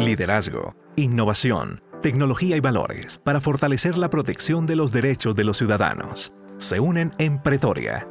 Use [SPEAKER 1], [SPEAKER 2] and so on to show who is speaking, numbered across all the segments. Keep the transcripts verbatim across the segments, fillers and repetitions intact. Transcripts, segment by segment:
[SPEAKER 1] Liderazgo, innovación, tecnología y valores para fortalecer la protección de los derechos de los ciudadanos. Se unen en Pretoria.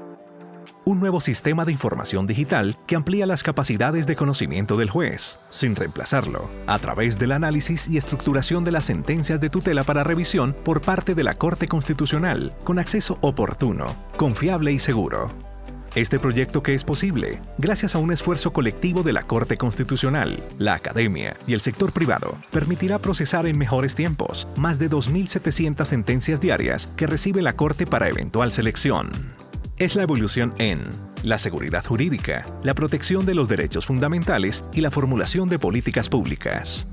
[SPEAKER 1] Un nuevo sistema de información digital que amplía las capacidades de conocimiento del juez, sin reemplazarlo, a través del análisis y estructuración de las sentencias de tutela para revisión por parte de la Corte Constitucional, con acceso oportuno, confiable y seguro. Este proyecto que es posible gracias a un esfuerzo colectivo de la Corte Constitucional, la academia y el sector privado, permitirá procesar en mejores tiempos más de dos mil setecientas sentencias diarias que recibe la Corte para eventual selección. Es la evolución en la seguridad jurídica, la protección de los derechos fundamentales y la formulación de políticas públicas.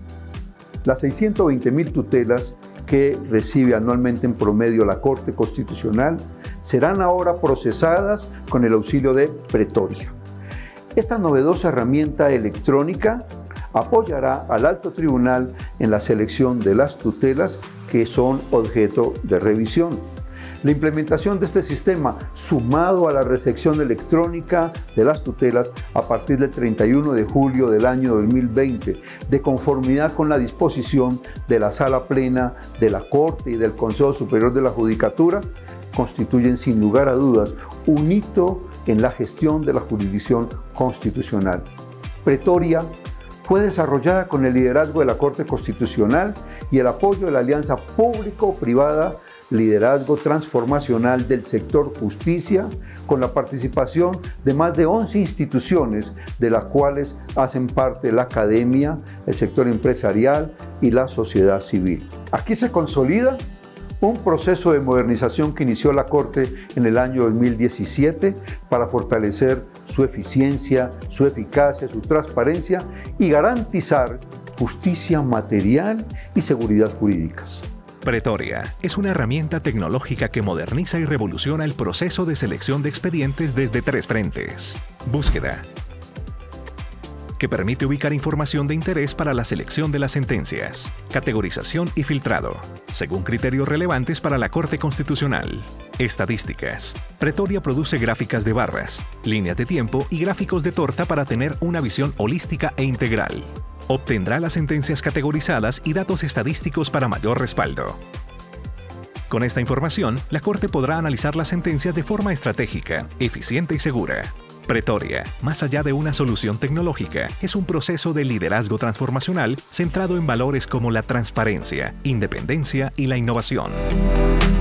[SPEAKER 2] Las seiscientas veinte mil tutelas que recibe anualmente en promedio la Corte Constitucional serán ahora procesadas con el auxilio de Pretoria. Esta novedosa herramienta electrónica apoyará al Alto Tribunal en la selección de las tutelas que son objeto de revisión. La implementación de este sistema, sumado a la recepción electrónica de las tutelas a partir del treinta y uno de julio del año dos mil veinte, de conformidad con la disposición de la Sala Plena de la Corte y del Consejo Superior de la Judicatura, constituyen sin lugar a dudas un hito en la gestión de la jurisdicción constitucional. Pretoria fue desarrollada con el liderazgo de la Corte Constitucional y el apoyo de la alianza público-privada Liderazgo Transformacional del Sector Justicia, con la participación de más de once instituciones, de las cuales hacen parte la academia, el sector empresarial y la sociedad civil. Aquí se consolida un proceso de modernización que inició la Corte en el año dos mil diecisiete para fortalecer su eficiencia, su eficacia, su transparencia y garantizar justicia material y seguridad jurídicas.
[SPEAKER 1] Pretoria es una herramienta tecnológica que moderniza y revoluciona el proceso de selección de expedientes desde tres frentes. Búsqueda, que permite ubicar información de interés para la selección de las sentencias. Categorización y filtrado, según criterios relevantes para la Corte Constitucional. Estadísticas. Pretoria produce gráficas de barras, líneas de tiempo y gráficos de torta para tener una visión holística e integral. Obtendrá las sentencias categorizadas y datos estadísticos para mayor respaldo. Con esta información, la Corte podrá analizar las sentencias de forma estratégica, eficiente y segura. Pretoria, más allá de una solución tecnológica, es un proceso de liderazgo transformacional centrado en valores como la transparencia, independencia y la innovación.